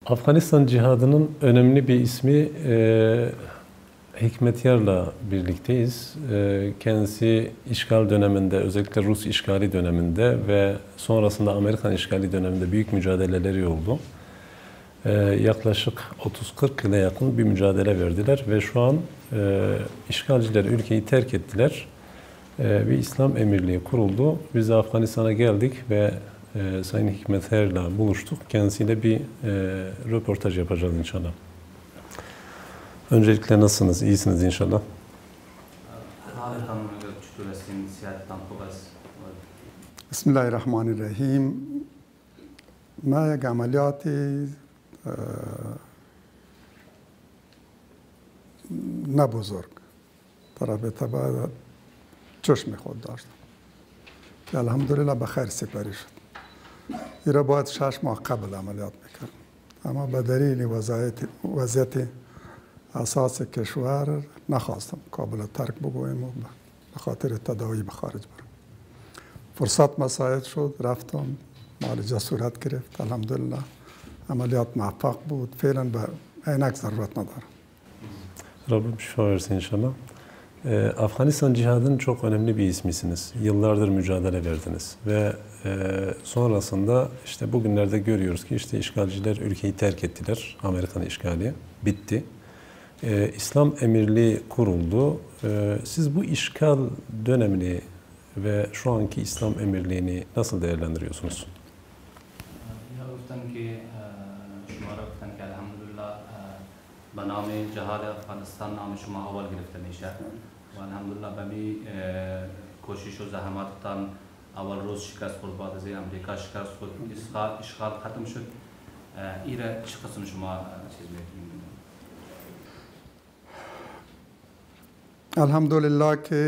Afganistan cihadının önemli bir ismi Hikmetiyar'la birlikteyiz. Kendisi işgal döneminde, özellikle Rus işgali döneminde ve sonrasında Amerikan işgali döneminde büyük mücadeleleri oldu. Yaklaşık 30-40 yıla yakın bir mücadele verdiler ve şu an işgalciler ülkeyi terk ettiler. Bir İslam emirliği kuruldu. Biz de Afganistan'a geldik ve Sayın Hikmetiyar'la buluştuk. Kendisiyle bir röportaj yapacağız inşallah. Öncelikle nasılsınız? İyisiniz inşallah. Bismillahirrahmanirrahim. ما یک عملیاتی نه بزرگ در رابطه با چشم خود داشتم که الحمدلله به خیر سپری شد. این را باید 6 ماه قبل عملیات میکرد، اما به دلیل وضعیت اساس کشور نخواستم کابل ترک بگویم و به خاطر تداوی به خارج برم. فرصت مساعد شد، رفتم، معالجه صورت گرفت، الحمدلله عملیات موفق بود. فعلا به عینک ضرورت ندارم. Rabbim şifa versin inşallah. Afganistan cihadının çok önemli bir ismisiniz. Yıllardır mücadele verdiniz ve sonrasında işte bugünlerde görüyoruz ki işte işgalciler ülkeyi terk ettiler. Amerikan işgali bitti. İslam emirliği kuruldu. Siz bu işgal dönemini ve şu anki İslam emirliğini nasıl değerlendiriyorsunuz? به نام جهاد افغانستان نام شما اول گرفته میشه و الحمدلله به می کوشش و زحماتتان اول روز شکست خورد، بعد از امریکا شکست خورد، اشغال ختم شد. ایره چه قسم شما چیز میکنید؟ الحمدلله که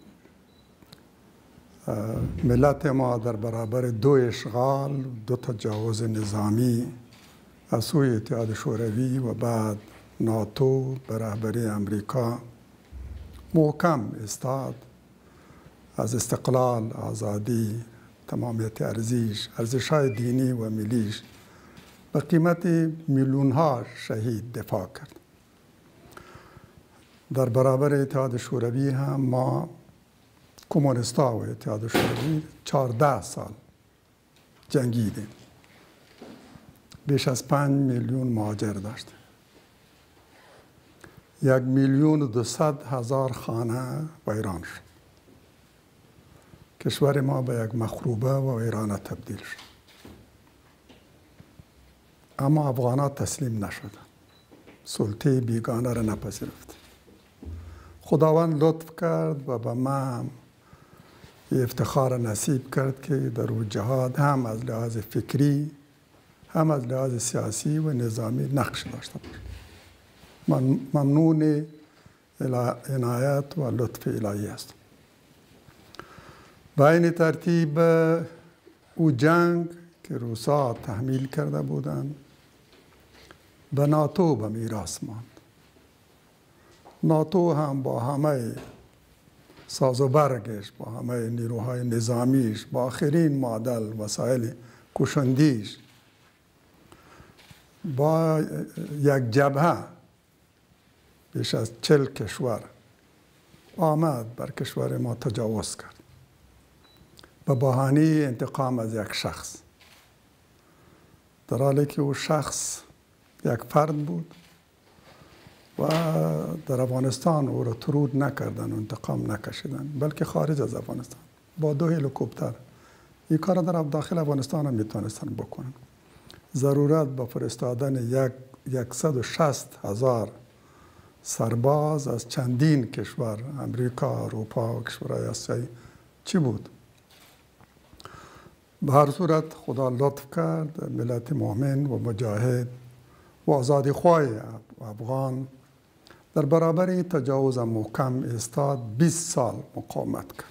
ملت ما در برابر دو اشغال، دو تجاوز نظامی از سوی اتحاد شوروی و بعد ناتو به رهبری امریکا محکم ایستاد. از استقلال، آزادی، تمامیت ارزش‌های دینی و ملیش به قیمت میلیون‌ها شهید دفاع کرد. در برابر اتحاد شوروی هم ما کمونیست‌ها و اتحاد شوروی 14 سال جنگیدیم. بیش از 5 میلیون مهاجر داشت. 1,200,000 خانه ویران شد. کشور ما به یک مخروبه و ویرانه تبدیل شد. اما افغان‌ها تسلیم نشدند. سلطه بیگانه را نپذیرفت. خداوند لطف کرد و به من افتخار نصیب کرد که در او جهاد هم از لحاظ فکری هم از لحاظ سیاسی و نظامی نقش داشته باشد. ممنون عنایت و لطف الهی است. به این ترتیب او جنگ که روسا تحمیل کرده بودند به ناتو به میراث ماند. ناتو هم با همه ساز و برگش، با همه نیروهای نظامیش، با آخرین مدل وسایل کشندیش، با یک جبهه بیش از 40 کشور آمد بر کشور ما تجاوز کرد به بهانه انتقام از یک شخص، در حالی که او شخص یک فرد بود و در افغانستان او را طرود نکردن و انتقام نکشیدن، بلکه خارج از افغانستان با 2 هلیکوپتر این کار در داخل افغانستان هم میتونستن بکنن. ضرورت با فرستادن 160,000 سرباز از چندین کشور، امریکا، اروپا و کشورهای آسیایی چی بود؟ به هر صورت خدا لطف کرد، ملت مؤمن و مجاهد و آزادیخواه افغان در برابر این تجاوز محکم ایستاد. 20 سال مقاومت کرد.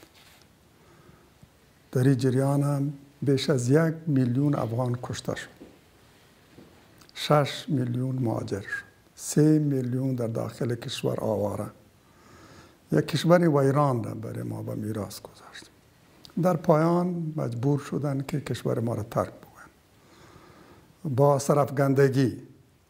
در این جریان هم بیش از 1 میلیون افغان کشته شد. 6 میلیون مهاجر شد. 3 میلیون در داخل کشور آواره. یک کشور ویران را برای ما به میراث گذاشت. در پایان مجبور شدند که کشور ما را ترک بکنند با سرافکندگی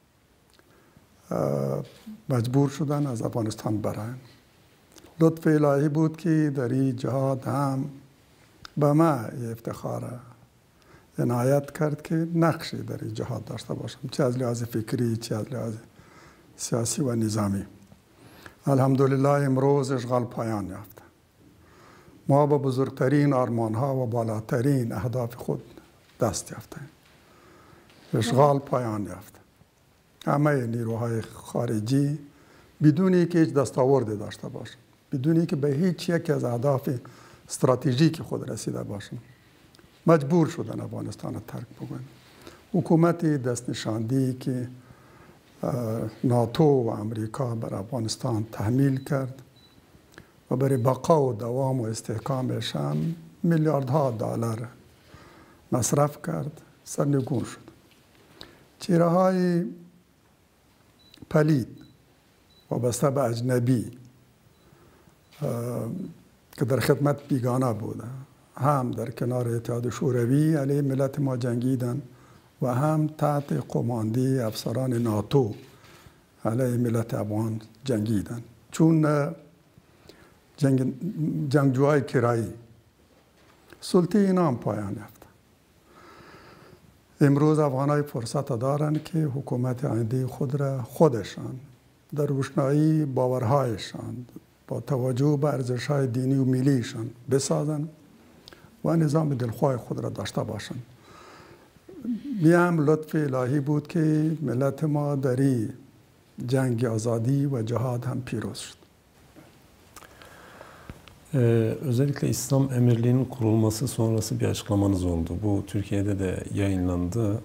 مجبور شدن از افغانستان برن. لطف الهی بود که در این جهاد هم به من افتخار عنایت کرد که نقشی در این جهاد داشته باشم، چه از لحاظ فکری چه از لحاظ سیاسی و نظامی. الحمدلله امروز اشغال پایان یافت. ما به بزرگترین آرمانها و بالاترین اهداف خود دست یافتیم. اشغال پایان یافت. همه نیروهای خارجی بدون که هیچ دستاوردی داشته باشند، بدون که به هیچ یک از اهداف استراتژیک خود رسیده باشند، مجبور شدن افغانستان را ترک بکنند. حکومت دست نشانده‌ای که ناتو و امریکا بر افغانستان تحمیل کرد و برای بقا و دوام و استحکامش هم میلیاردها دلار مصرف کرد، سرنگون شد. چهره های پلید وابسته به اجنبی که در خدمت بیگانه بودن، هم در کنار اتحاد شوروی علیه ملت ما جنگیدن و هم تحت قماندی افسران ناتو علیه ملت افغان جنگیدن. چون جنگجوهای کرایی سلطه اینا هم پایان یافت. امروز افغانای فرصت دارند که حکومت آینده خود را خودشان در روشنایی باورهایشان با توجه به ارزش‌های دینی و ملیشان بسازند و نظام دلخواه خود را داشته باشند. هم لطف الهی بود که ملت ما در جنگ آزادی و جهاد هم پیروز شد. Özellikle İslam Emirliği'nin kurulması sonrası bir açıklamanız oldu. Bu Türkiye'de de yayınlandı.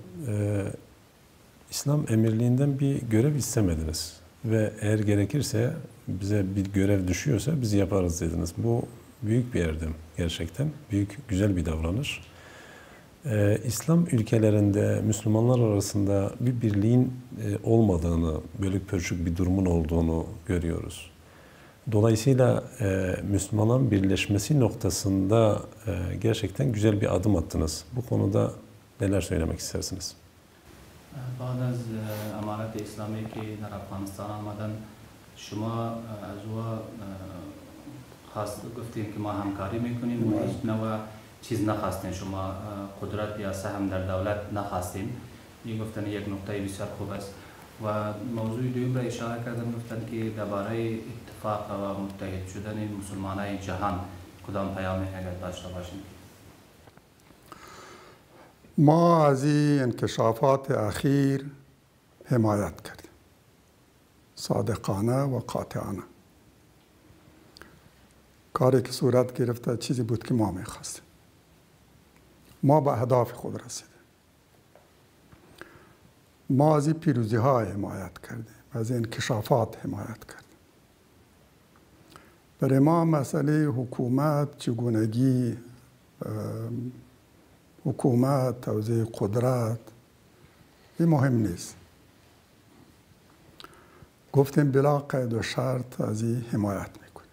İslam Emirliği'nden bir görev istemediniz. Ve eğer gerekirse bize bir görev düşüyorsa biz yaparız dediniz. Bu büyük bir erdem gerçekten. Büyük, güzel bir davranış. İslam ülkelerinde Müslümanlar arasında bir birliğin olmadığını, bölük pörçük bir durumun olduğunu görüyoruz. Dolayısıyla Müslümanların birleşmesi noktasında gerçekten güzel bir adım attınız. Bu konuda neler söylemek istersiniz? بعد از امارت اسلامی که در افغانستان آمدن شما از او خواست گفتیم که ما همکاری میکنیم و هیچ نوع چیز نخواستین، شما قدرت یا سهم در دولت نخواستین. این گفتن یک نکته بسیار خوب است. و موضوع دوم را اشاره کردن، گفتن که درباره اتفاق و متحد شدن مسلمانان جهان کدام پیامی اگر داشته باشیم؟ ما از این انکشافات اخیر حمایت کردیم، صادقانه و قاطعانه. کاری که صورت گرفته چیزی بود که ما میخواستیم. ما به اهداف خود رسیدیم. ما از این پیروزی ها حمایت کردیم، از این انکشافات حمایت کردیم. برای ما مسئله حکومت، چگونگی حکومت، توزیع قدرت، این مهم نیست. گفتیم بلا قید و شرط از این حمایت میکنیم.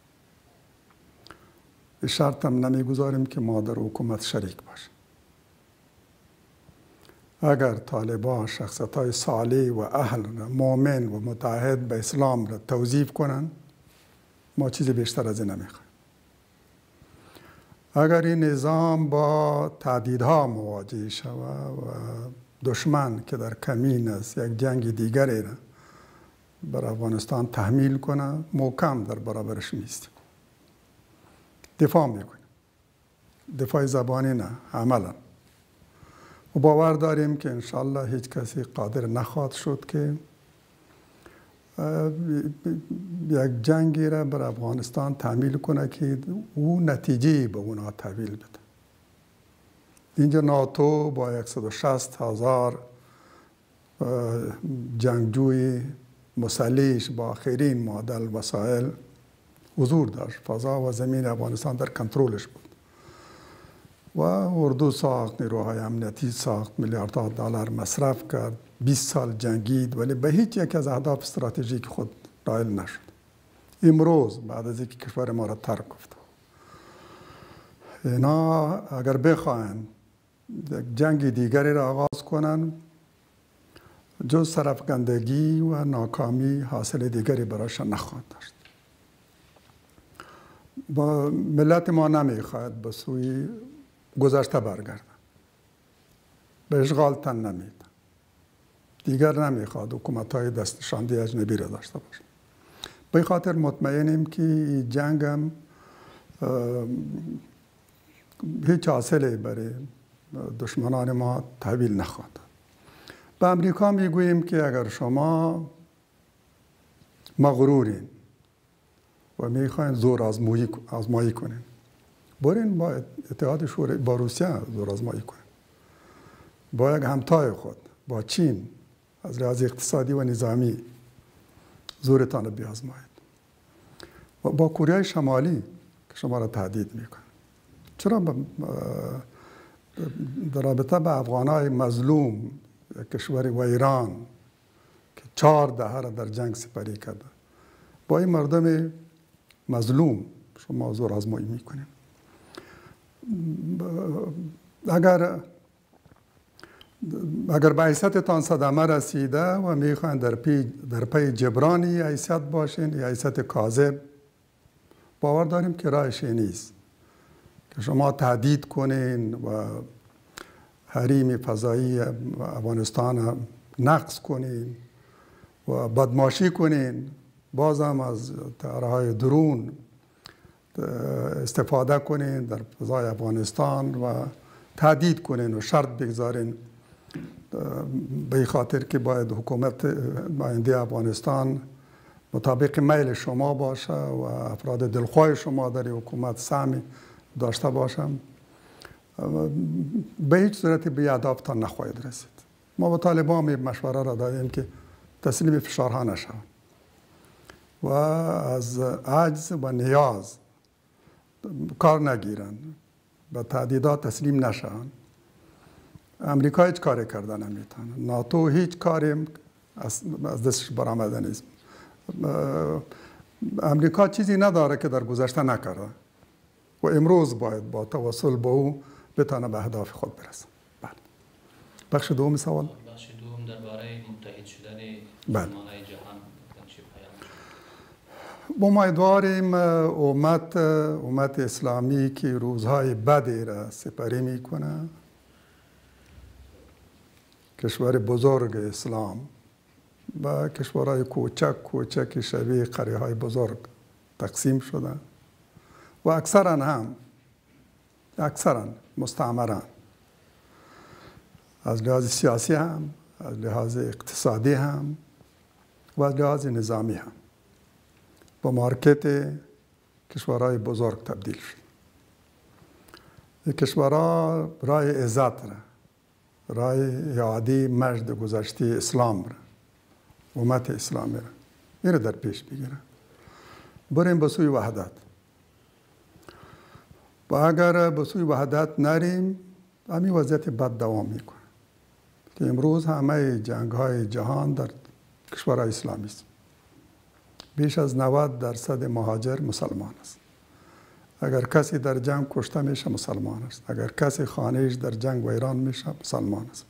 به شرط هم نمیگذاریم که ما در حکومت شریک باشیم. اگر طالبان شخصیت های صالح و اهل مؤمن و متحد به اسلام را توظیف کنند، ما چیز بیشتر از این نمیخوایم. اگر این نظام با تهدیدها مواجه شود و دشمن که در کمین است یک جنگ دیگری را بر افغانستان تحمیل کنه، محکم در برابرش نیستیم. دفاع میکنیم. دفاع زبانی نه، عملا. و باور داریم که انشالله هیچ کسی قادر نخواهد شد که یک جنگی را بر افغانستان تحمیل کنه که او نتیجه به اونا تحویل بده. اینجا ناتو با 160,000 جنگجوی مسلح با آخرین مدل وسایل حضور داشت. فضا و زمین افغانستان در کنترلش بود. و اردو ساخت، نیروهای امنیتی ساخت، میلیاردها دلار مصرف کرد، 20 سال جنگید، ولی به هیچ یک از اهداف استراتژیک خود نائل نشد. امروز بعد از اینکه کشور ما را ترک گفت، اینا اگر بخواهند یک جنگ دیگری را آغاز کنند، جز سرفکندگی و ناکامی حاصل دیگری برایش نخواهد داشت. با ملت ما نمیخواهد به سوی گذشته برگردد. به اشغال تن نمیده. دیگر نمیخواد حکومت‌های دستشانده اجنبی را داشته باشه. به خاطر مطمئنیم که این جنگ هم هیچ حاصلی برای دشمنان ما تحویل نخواهد. به امریکا میگوییم که اگر شما مغرورین و میخواین زور آزمایی کنین، برین با اتحاد شوروی، با روسیه زور آزمایی کنین، با یک همتای خود، با چین، از لحاظ اقتصادی و نظامی زورتان رو بیازمایید. و با کره شمالی که شما را تهدید میکنه. چرا در رابطه به افغانای مظلوم کشور و ایران که 4 دهه را در جنگ سپری کرده، با این مردم مظلوم شما زور آزمایی میکنید؟ اگر به حیثیتتان صدمه رسیده و میخواین در پی جبرانی حیثیت باشین یا حیثیت کاذب، باور داریم که راهش نیست که شما تهدید کنین و حریم فضایی افغانستان نقض کنین و بدماشی کنین، بازم از طیاره‌های درون استفاده کنین در فضای افغانستان و تهدید کنین و شرط بگذارین به خاطر که باید حکومت آینده افغانستان مطابق میل شما باشه و افراد دلخواه شما در حکومت سهمی داشته باشم، به هیچ صورت به اهدافتان نخواهید رسید. ما با طالبان مشوره را دادیم که تسلیم فشارها نشوند و از عجز و نیاز کار نگیرند، به تهدیدات تسلیم نشوند. امریکا هیچ کاری کرده نمیتونه، ناتو هیچ کاری از دستش برآمده نیست. امریکا چیزی نداره که در گذشته نکرده و امروز باید با توسل به او بتونه به اهداف خود برسه. بله. بخش دوم سوال. بخش دوم درباره متحد شدن مسلمانان جهان چه پیام؟ ما امیدواریم امت اسلامی که روزهای بدی را سپری میکنه، کشور بزرگ اسلام و کشورهای کوچک شبیه قریه های بزرگ تقسیم شده و اکثرا مستعمران، از لحاظ سیاسی هم، از لحاظ اقتصادی هم و از لحاظ نظامی هم با مارکت کشورهای بزرگ تبدیل شد. این کشورها راه عزت را، راه اعاده مجد گذشته اسلام را، امت اسلامی را این را در پیش بگیرن. بریم به سوی وحدت. و اگر به سوی وحدت نریم، همین وضعیت بد دوام میکنه که امروز همه جنگ های جهان در کشورهای اسلامی است. بیش از 90% مهاجر مسلمان است. اگر کسی در جنگ کشته میشه مسلمان است. اگر کسی خانهش در جنگ ویران میشه مسلمان است.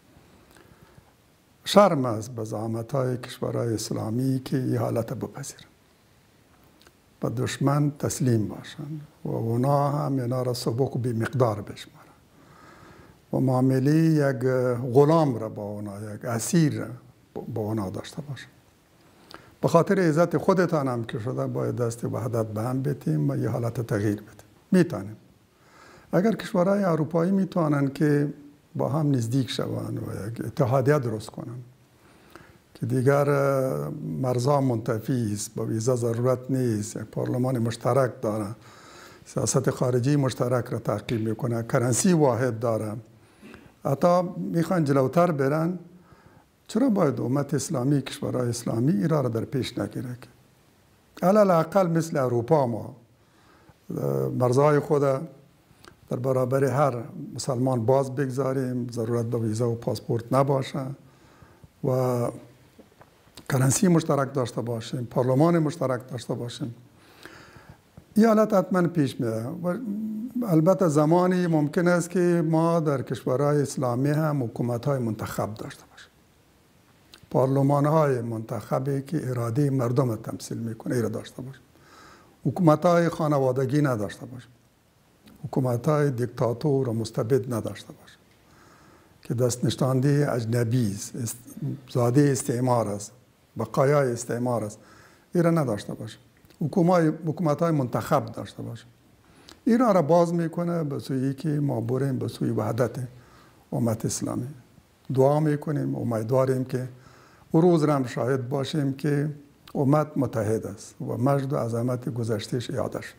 شرم است به زعامت‌های کشورهای اسلامی که این حالت بپذیرند و دشمن تسلیم باشند و اونا هم اینا را سبک و بی مقدار بشمارند و معامله یک غلام را با اونا، یک اسیر را با اونا داشته باشند. به خاطر عزت خودتان هم که شده باید دست وحدت به هم بدیم و یه حالت تغییر بدیم. میتونیم. اگر کشورهای اروپایی میتونن که با هم نزدیک شوند و یک اتحادیه درست کنند که دیگر مرزها منتفی است، با ویزا ضرورت نیست، یک پارلمان مشترک داره، سیاست خارجی مشترک را تعقیب میکنه، کرنسی واحد داره، حتی میخوان جلوتر برن، چرا باید امت اسلامی، کشورهای اسلامی ایرا را در پیش نگیره که علالاقل مثل اروپا ما مرزهای خود در برابر هر مسلمان باز بگذاریم، ضرورت به ویزا و پاسپورت نباشه و کرنسی مشترک داشته باشیم، پارلمان مشترک داشته باشیم. این حالت حتما پیش میره و البته زمانی ممکن است که ما در کشورهای اسلامی هم حکومت‌های منتخب داشته باشیم. پارلمان‌های منتخبی که اراده مردم تمثیل میکنه ایره داشته باشیم. حکومت‌های خانوادگی نداشته باشیم. حکومت‌های دیکتاتور و مستبد نداشته باشیم که دست نشانده اجنبی است، زاده استعمار است، بقایای استعمار است. ایره نداشته باشیم. حکومت‌های منتخب داشته باشیم. اینا را باز میکنه به سویی که ما بریم به سوی وحدت امت اسلامی. دعا میکنیم، امیدواریم که او روز را هم شاهد باشیم که امت متحد است و مجد و عظمت گذشتهش iade şud.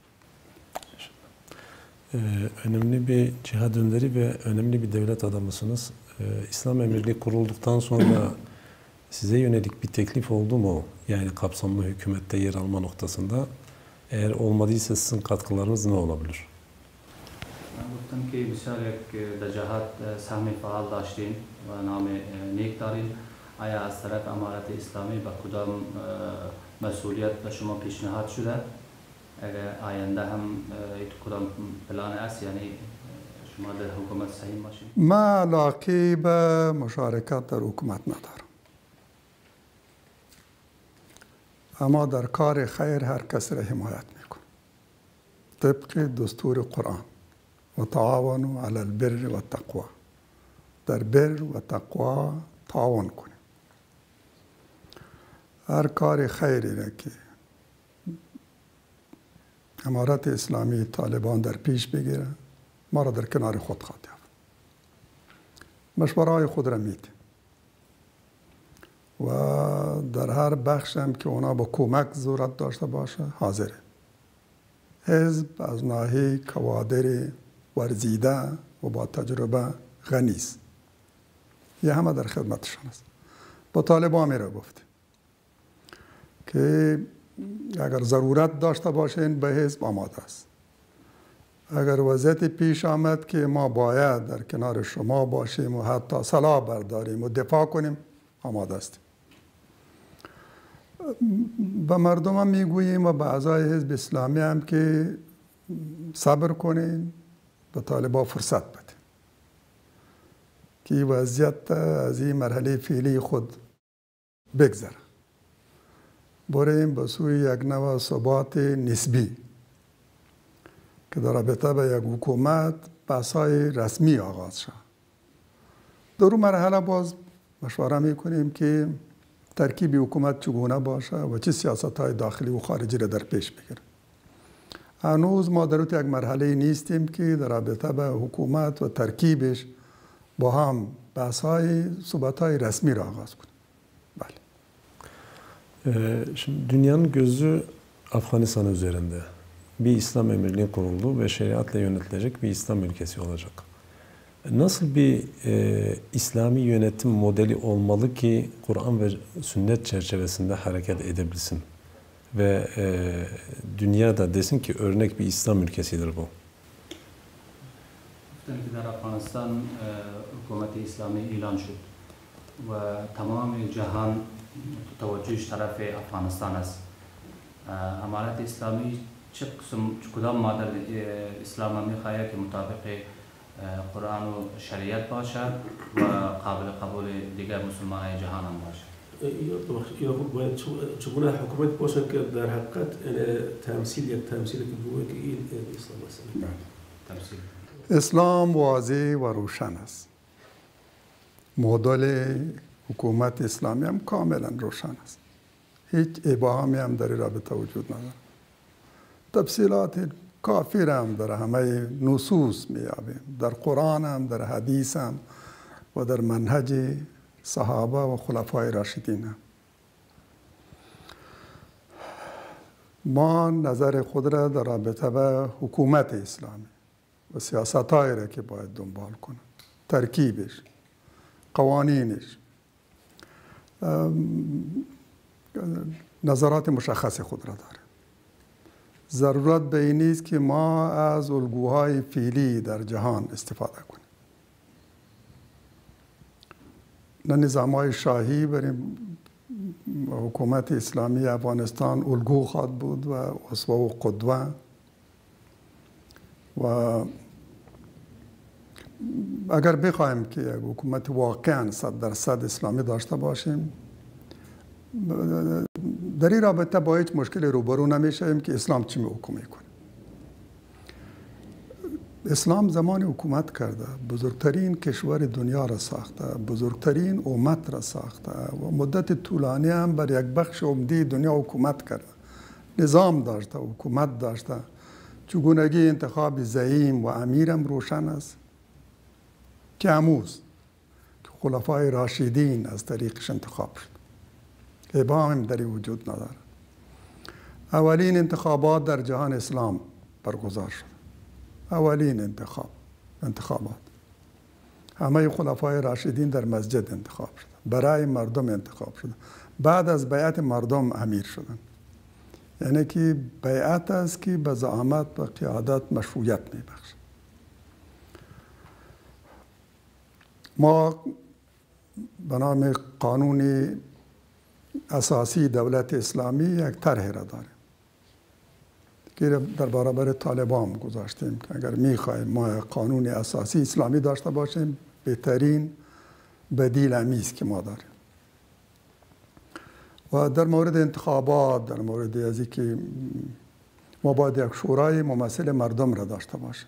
Önemli bir cihad önderi ve önemli bir devlet adamısınız. İslam Emirliği kurulduktan sonra size yönelik bir teklif oldu mu? Yani kapsamlı hükümette yer alma noktasında. Eğer olmadıysa sizin katkılarınız ne olabilir? من گفتم که بسیار یک در جهاد سهم فعال داشتین و نام نیک دارین. آیا از طرف امارت اسلامی با کدام مسئولیت به شما پیشنهاد شده؟ اگر آینده هم کدام پلان است، یعنی شما در حکومت سهیم باشین؟ ما علاقه به مشارکت در حکومت ندارم، اما در کار خیر هر کس را حمایت میکنم طبق دستور قرآن و تعاونوا علی البر و التقوا. در بر و تقوا تعاون کنیم. هر کار خیری را که امارت اسلامی طالبان در پیش بگیره ما را در کنار خود خواهد یافت. مشوره‌های خود را میده و در هر بخش هم که اونا با کمک ضرورت داشته باشه حاضره. حزب از ناحیه کوادر ورزیده و با تجربه غنی است. یه همه در خدمتشان است. با طالبان میره گفته که اگر ضرورت داشته باشین به حزب آماده است. اگر وضعیت پیش آمد که ما باید در کنار شما باشیم و حتی سلاح برداریم و دفاع کنیم آماده استیم. به مردم هم میگوییم و به اعضای حزب اسلامی هم که صبر کنین، به طالبان فرصت بدین که وضعیت از این مرحله فعلی خود بگذره. بریم به سوی یک نوع ثبات نسبی که در رابطه به یک حکومت بحث‌های رسمی آغاز شد. در اون مرحله باز مشوره میکنیم که ترکیب حکومت چگونه باشه و چه سیاست‌های داخلی و خارجی را در پیش بگیره. هنوز ما در یک مرحله نیستیم که در رابطه به حکومت و ترکیبش با هم بحث‌های صحبت‌های رسمی را آغاز کنیم. بله. Şimdi dünyanın gözü Afganistan üzerinde. Bir İslam emirliği kuruldu ve şeriatla yönetilecek bir İslam ülkesi olacak. Nasıl bir İslami yönetim modeli olmalı ki Kur'an ve sünnet çerçevesinde hareket edebilsin? Ve dünyada desin ki örnek bir İslam ülkesidir bu. در افغانستان حکومت اسلامی اعلان شد و تمام جهان توجهش طرف افغانستان است. امارت اسلامی چه کدام ماده اسلام میخواهد که مطابق قرآن و شریعت باشد و قابل قبول دیگر مسلمانان جهان هم باشد. یا باید چگونه حکومت باشد که در حقیقت تمثیل که بگوید که این اسلام است. تمثیل اسلام واضح و روشن است. مدل حکومت اسلامی هم کاملا روشن است. هیچ ابهامی هم در رابطه وجود ندارد. تفصیلات کافی هم در همه نصوص میابیم. در قرآن هم، در حدیث هم و در منهج صحابه و خلفای راشدین هم. ما نظر خود را در رابطه به حکومت اسلامی و سیاست‌هایی را که باید دنبال کنه، ترکیبش، قوانینش، نظرات مشخص خود را داره. ضرورت به این نیست که ما از الگوهای فعلی در جهان استفاده کنیم. نه نظام‌های شاهی بریم حکومت اسلامی افغانستان الگو خواهد بود و اسوه و قدوه و اگر بخوایم که یک حکومت واقعا 100% اسلامی داشته باشیم، در این رابطه با هیچ مشکل روبرو نمیشیم که اسلام چی حکم میکنه. اسلام زمانی حکومت کرده، بزرگترین کشور دنیا را ساخته، بزرگترین امت را ساخته و مدت طولانی هم بر یک بخش عمده دنیا حکومت کرده. نظام داشته، حکومت داشته. چگونگی انتخاب زعیم و امیرم روشن است که اموز که خلفای راشدین از طریقش انتخاب شد. ابهام هم در وجود نداره. اولین انتخابات در جهان اسلام برگزار شد. اولین انتخابات همه خلفای راشدین در مسجد انتخاب شد، برای مردم انتخاب شد. بعد از بیعت مردم امیر شدن. یعنی که بیعت است که به زعامت و قیادت مشروعیت میبخشد. ما به نام قانون اساسی دولت اسلامی یک طرح را داریم که در برابر طالبان گذاشتیم که اگر میخوایم ما قانون اساسی اسلامی داشته باشیم، بهترین بدیل امیز که ما داریم. و در مورد انتخابات، در مورد از اینکه ما باید یک شورای ممثل مردم را داشته باشیم.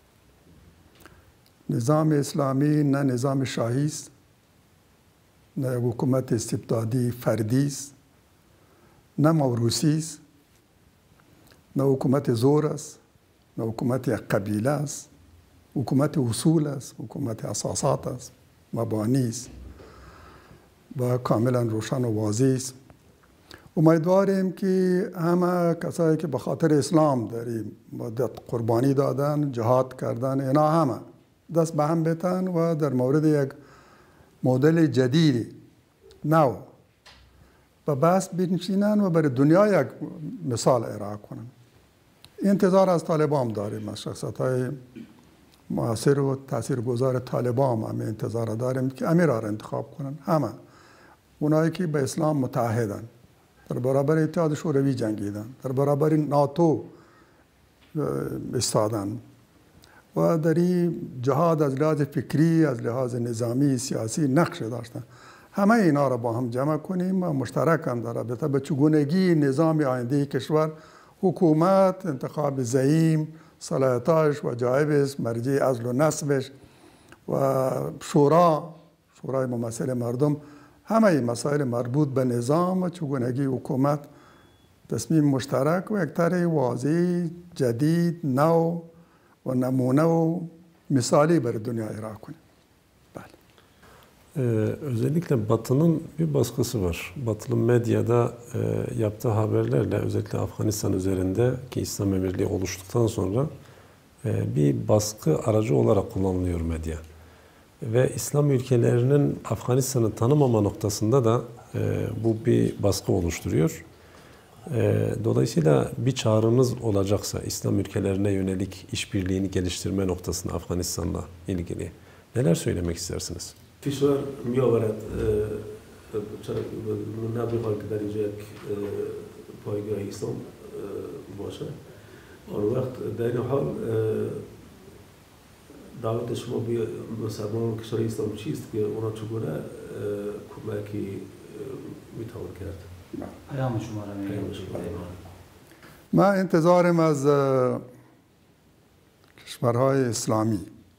نظام اسلامی نه نظام شاهی است، نه حکومت استبدادی فردی است، نه موروثی است، نه حکومت زور است، نه حکومت یک قبیله است. حکومت اصول است، حکومت اساسات است، مبانی است و کاملا روشن و واضح است. امیدواریم که همه کسایی که به خاطر اسلام در این مدت قربانی دادن، جهاد کردن، اینا همه دست به هم بتن و در مورد یک مدل جدید نو و بحث بنشینن و برای دنیا یک مثال ارائه کنن. انتظار از طالبان داریم، از شخصیت‌های مؤثر و تاثیرگذار طالبان هم انتظار داریم که امیر را انتخاب کنن. همه اونایی که به اسلام متحدن، در برابر اتحاد شوروی جنگیدن، در برابر ناتو ایستادن و در این جهاد از لحاظ فکری، از لحاظ نظامی، سیاسی نقش داشتن. همه اینا را با هم جمع کنیم و مشترک هم در رابطه به چگونگی نظام آینده کشور، حکومت، انتخاب زعیم، صلاحیتاش و جایبش، مرجع عزل و نصبش و شورای ممثل مردم، همه این مسائل مربوط به نظام و چگونگی حکومت تصمیم مشترک و یک طرح واضح، جدید، نو و نمونه و misali برای dünya ira کنیم. Özellikle Batı'nın bir baskısı var. Batılı medyada yaptığı haberlerle özellikle Afganistan üzerinde ki İslam Emirliği oluştuktan sonra bir baskı aracı olarak kullanılıyor medya. Ve İslam ülkelerinin Afganistan'ı tanımama noktasında da bu bir baskı oluşturuyor. Dolayısıyla bir çağrınız olacaksa İslam ülkelerine yönelik işbirliğini geliştirme noktasında Afganistan'la ilgili neler söylemek istersiniz? فشار می آورد نمیخواد که در اینجا یک پایگاه اسلام باشه. آن وقت در این حال دعوت شما به مسلمان کشور اسلام چیست که اونا چگونه کمکی میتوان کرد؟ پیام شما را ما انتظارم از کشورهای اسلامی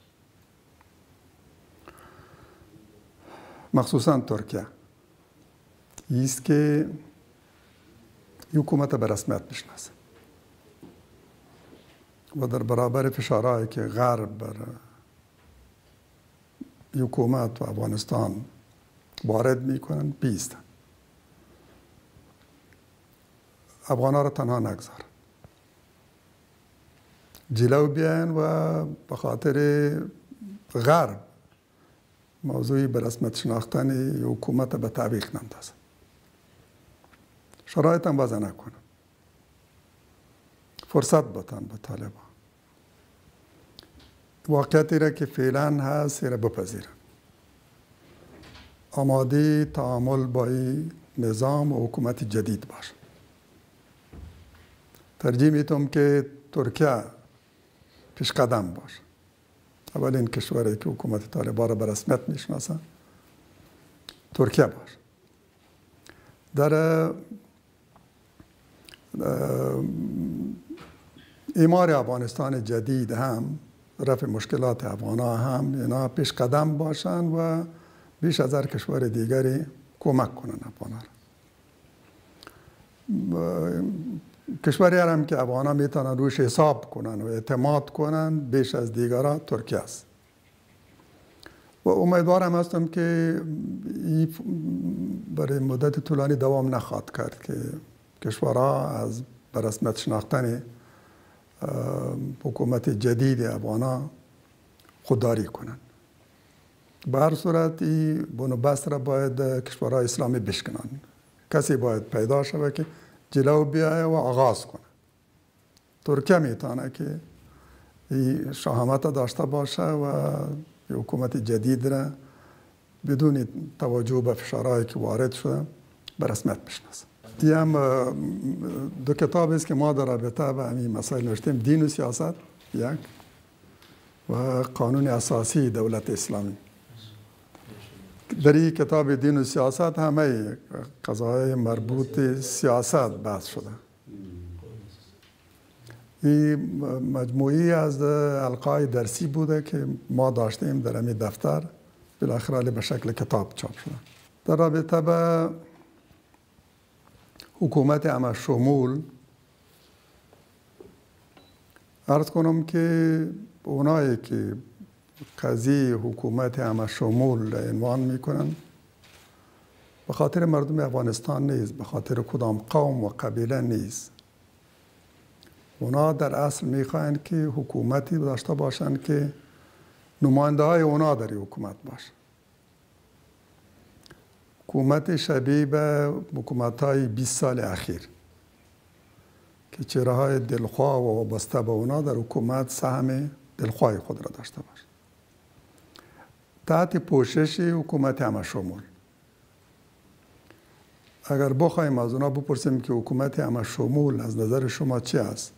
مخصوصا ترکیه است که حکومت به رسمیت بشناسه و در برابر فشارهایی که غرب بر حکومت و افغانستان وارد میکنن بیستن. افغانها را تنها نگذار، جلو بیاین و به خاطر غرب موضوعی به رسمیت شناختن حکومت به تعویق نندازن. شرایط هم وضع نکنن. فرصت بدن به طالبان. واقعیتی را که فعلا هست را بپذیرن. آماده تعامل با این نظام و حکومت جدید باشه. ترجیح میتونم که ترکیه پیش قدم باشه. اولین کشوری که حکومت طالبان را به رسمیت میشناسه ترکیه باش. در اعمار افغانستان جدید هم رفع مشکلات افغان‌ها هم اینا پیش قدم باشن و بیش از هر کشور دیگری کمک کنن افغان‌ها را. کشوری هم که افغان‌ها میتونن روش حساب کنن و اعتماد کنن بیش از دیگرها ترکیه است. و امیدوارم هستم که این برای مدت طولانی دوام نخواهد کرد که کشورها از به رسمیت شناختن حکومت جدید افغان‌ها خودداری کنند. به هر صورت این بنبست را باید کشورهای اسلامی بشکنن. کسی باید پیدا شود که جلو بیایه و آغاز کنه. ترکیه میتونه که این شهامت داشته باشه و حکومت جدید را بدون توجه به فشارهایی که وارد شده به رسمیت بشناسه. این هم دو کتاب است که ما در رابطه با این مسائل نوشتیم: دین و سیاست یک و قانون اساسی دولت اسلامی. در این کتاب دین و سیاست همه قضاهای مربوط سیاست بحث شده. این مجموعی از القای درسی بوده که ما داشتیم در همین دفتر، بالاخره به شکل کتاب چاپ شده. در رابطه با حکومت همه شمول عرض کنم که اونایی که قضیه حکومت همه شمول عنوان میکنن به خاطر مردم افغانستان نیست، به خاطر کدام قوم و قبیله نیست. اونا در اصل میخواین که حکومتی داشته باشن که نماینده های اونا در حکومت باشه. حکومت شبیه به حکومت های 20 سال اخیر که چهره های دلخواه و وابسته به اونا در حکومت سهم دلخواه خود را داشته باشه. تحت پوشش حکومت همه شمول. اگر بخوایم از اونا بپرسیم که حکومت همه شمول از نظر شما چی است؟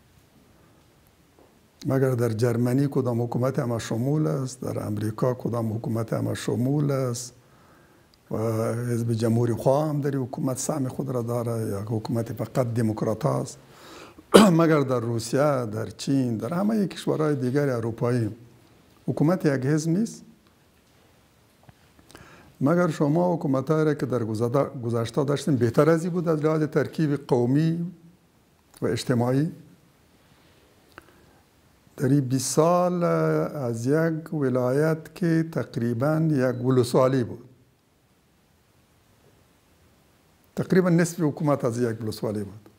مگر در جرمنی کدام حکومت همه شمول است؟ در امریکا کدام حکومت همه شمول است؟ و حزب جمهوری خواه هم در حکومت سهم خود را داره یا حکومت فقط دموکرات است؟ مگر در روسیه، در چین، در همه کشورهای دیگر اروپایی حکومت یک حزب نیست؟ مگر شما حکومت‌هایی را که در گذشته داشتیم بهتر از این بود از لحاظ ترکیب قومی و اجتماعی؟ در این 20 سال از یک ولایت که تقریبا یک ولسوالی بود، تقریبا نصف حکومت از یک ولسوالی بود،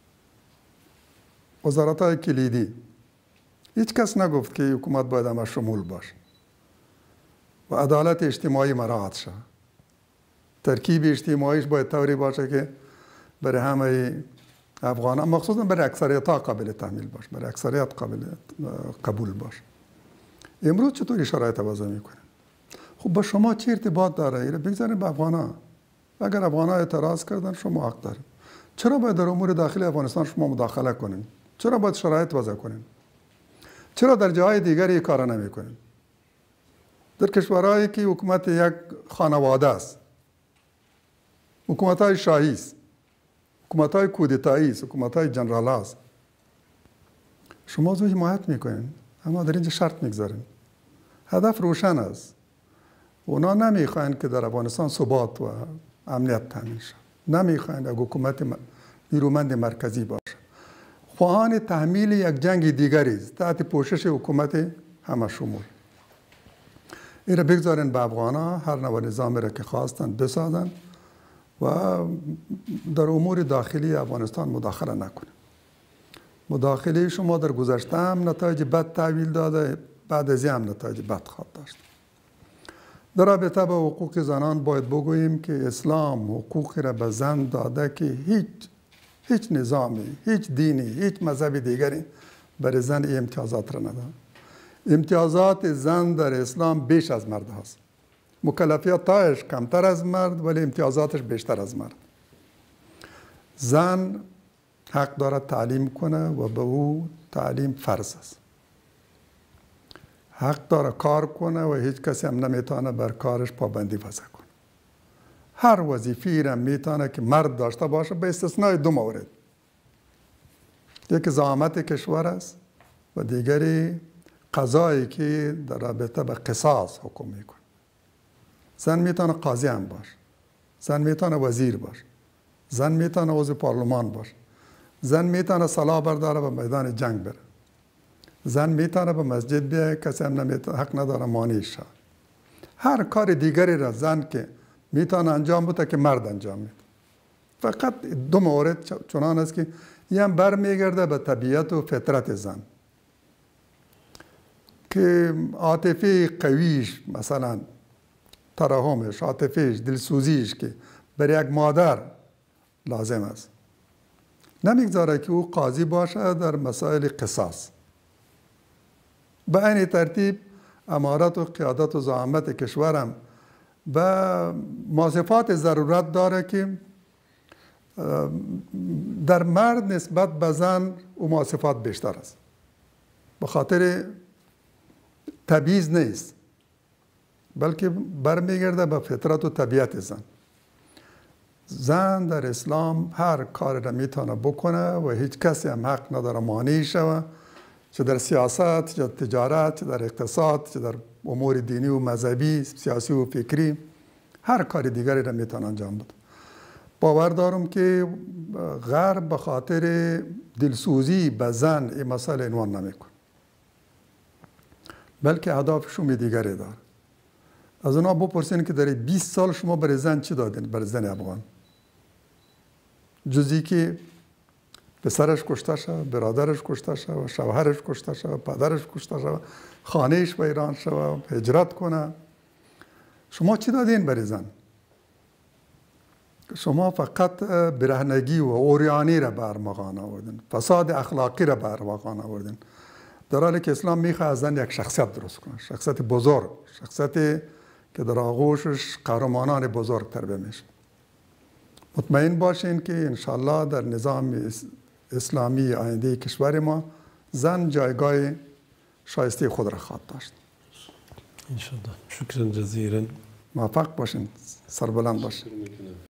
وزارت‌های کلیدی، هیچ کس نگفت که حکومت باید همه شمول باشه و عدالت اجتماعی مراعات شد. ترکیب اجتماعیش باید طوری باشه که برای همه افغانان، مخصوصا برای اکثریت ها قابل تحمیل باشه، برای اکثریت قبول باشه. امروز چطوری شرایط وضع میکنه؟ خب با شما چه ارتباط داره؟ ایره بگذارید به افغانا. اگر افغانا اعتراض کردن شما حق دارید. چرا باید در امور داخلی افغانستان شما مداخله کنین؟ چرا باید شرایط وضع کنین؟ چرا در جاهای دیگری این کارا نمیکنین؟ در کشورهایی که حکومت یک خانواده است، حکومت‌های شاهی است، حکومت‌های کودتایی است، حکومت‌های جنرال است، شما از او حمایت میکنین، اما در اینجا شرط میگذارین. هدف روشن است. اونا نمیخواین که در افغانستان ثبات و امنیت تامین شد. نمیخواین که حکومت نیرومند مرکزی باشه. خواهان تحمیل یک جنگ دیگری است تحت پوشش حکومت همه شمول. این را بگذارین به افغانا، هر نوع نظامی را که خواستن بسازن و در امور داخلی افغانستان مداخله نکنه. مداخله شما در گذشته هم نتایج بد تحویل داده، بعد از این هم نتایج بد خواهد داشت. در رابطه با حقوق زنان باید بگوییم که اسلام حقوقی را به زن داده که هیچ نظامی، هیچ دینی، هیچ مذهب دیگری برای زن این امتیازات را نداده. امتیازات زن در اسلام بیش از مرد هست. مکلفیاتش کمتر از مرد ولی امتیازاتش بیشتر از مرد. زن حق دارد تعلیم کنه و به او تعلیم فرض است. حق داره کار کنه و هیچ کسی هم نمیتونه بر کارش پابندی وضع کنه. هر وظیفه‌ای را میتونه که مرد داشته باشه به استثنای دو مورد. یک زعامت کشور است و دیگری قضایی که در رابطه به قصاص حکم میکنه. زن میتونه قاضی هم باشه، زن میتونه وزیر باشه، زن میتونه عضو پارلمان باشه، زن میتونه سلاح برداره به میدان جنگ بره، زن میتونه به مسجد بیایه، کسی هم حق نداره مانعش شود. هر کار دیگری را زن که میتونه انجام بده که مرد انجام میده. فقط دو مورد چنان است که یه هم برمیگرده به طبیعت و فطرت زن که عاطفه قویش، مثلا ترحمش، عاطفهش، دلسوزیش که برای یک مادر لازم است، نمیگذاره که او قاضی باشه در مسائل قصاص. به این ترتیب امارت و قیادت و زعامت کشورم به مواصفات ضرورت داره که در مرد نسبت به زن او مواصفات بیشتر است. به خاطر تبعیض نیست، بلکه برمیگرده به فطرت و طبیعت زن. زن در اسلام هر کاری را میتونه بکنه و هیچ کسی هم حق نداره مانع شوه، چه در سیاست، چه در تجارت، چه در اقتصاد، چه در امور دینی و مذهبی، سیاسی و فکری، هر کار دیگری را میتونه انجام بده. باور دارم که غرب به خاطر دلسوزی به زن این مسئله عنوان نمیکنه، بلکه اهدافشون دیگری داره. از اونا بپرسین که در 20 سال شما برای زن چی دادین؟ برای زن افغان جزی که پسرش کشته شد، برادرش کشته شد، شوهرش کشته شد، پدرش کشته شد، خانهش ویران شد، هجرت کنه. شما چی دادین برای زن؟ شما فقط برهنگی و اوریانی را به ارمغان آوردین، فساد اخلاقی را به ارمغان آوردین، در حالی که اسلام میخواد از زن یک شخصیت درست کنه، شخصیت بزرگ، شخصیتی که در آغوشش قهرمانان بزرگ تربیت میشه. مطمئن باشین که انشالله در نظام اسلامی آینده کشور ما زن جایگاه شایسته خود را خواهد داشت. انشالله. شکر جزیلا. موفق باشین، سربلند باشین.